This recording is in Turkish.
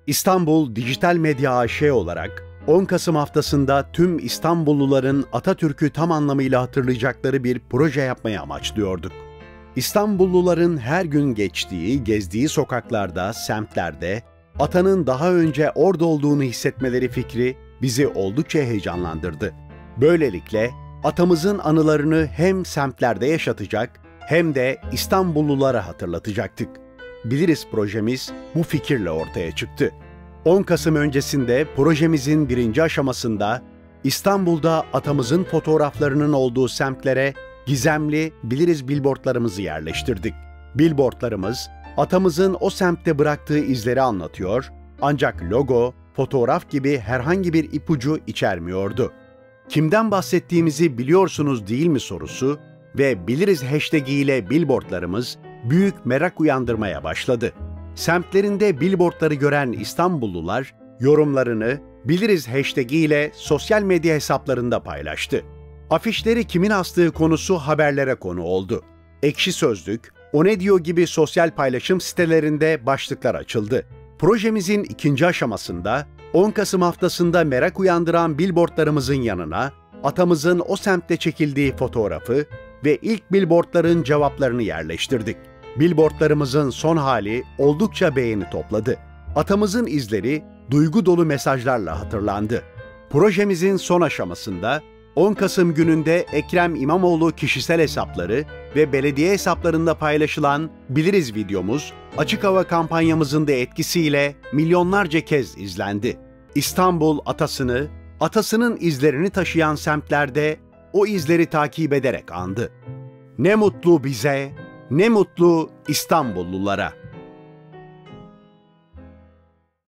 İstanbul Dijital Medya AŞ olarak 10 Kasım haftasında tüm İstanbulluların Atatürk'ü tam anlamıyla hatırlayacakları bir proje yapmayı amaçlıyorduk. İstanbulluların her gün geçtiği, gezdiği sokaklarda, semtlerde atanın daha önce orada olduğunu hissetmeleri fikri bizi oldukça heyecanlandırdı. Böylelikle atamızın anılarını hem semtlerde yaşatacak hem de İstanbullulara hatırlatacaktık. Biliriz projemiz bu fikirle ortaya çıktı. 10 Kasım öncesinde projemizin birinci aşamasında İstanbul'da atamızın fotoğraflarının olduğu semtlere gizemli Biliriz billboardlarımızı yerleştirdik. Billboardlarımız atamızın o semtte bıraktığı izleri anlatıyor ancak logo, fotoğraf gibi herhangi bir ipucu içermiyordu. Kimden bahsettiğimizi biliyorsunuz değil mi sorusu ve Biliriz hashtag ile billboardlarımız büyük merak uyandırmaya başladı. Semtlerinde billboardları gören İstanbullular yorumlarını Biliriz hashtag ile sosyal medya hesaplarında paylaştı. Afişleri kimin astığı konusu haberlere konu oldu. Ekşi Sözlük, O Ne Diyor gibi sosyal paylaşım sitelerinde başlıklar açıldı. Projemizin ikinci aşamasında 10 Kasım haftasında merak uyandıran billboardlarımızın yanına atamızın o semtte çekildiği fotoğrafı ve ilk billboardların cevaplarını yerleştirdik. Billboardlarımızın son hali oldukça beğeni topladı. Atamızın izleri duygu dolu mesajlarla hatırlandı. Projemizin son aşamasında 10 Kasım gününde Ekrem İmamoğlu kişisel hesapları ve belediye hesaplarında paylaşılan Biliriz videomuz, açık hava kampanyamızın da etkisiyle milyonlarca kez izlendi. İstanbul atasını, atasının izlerini taşıyan semtlerde o izleri takip ederek andı. Ne mutlu bize, ne mutlu İstanbullulara.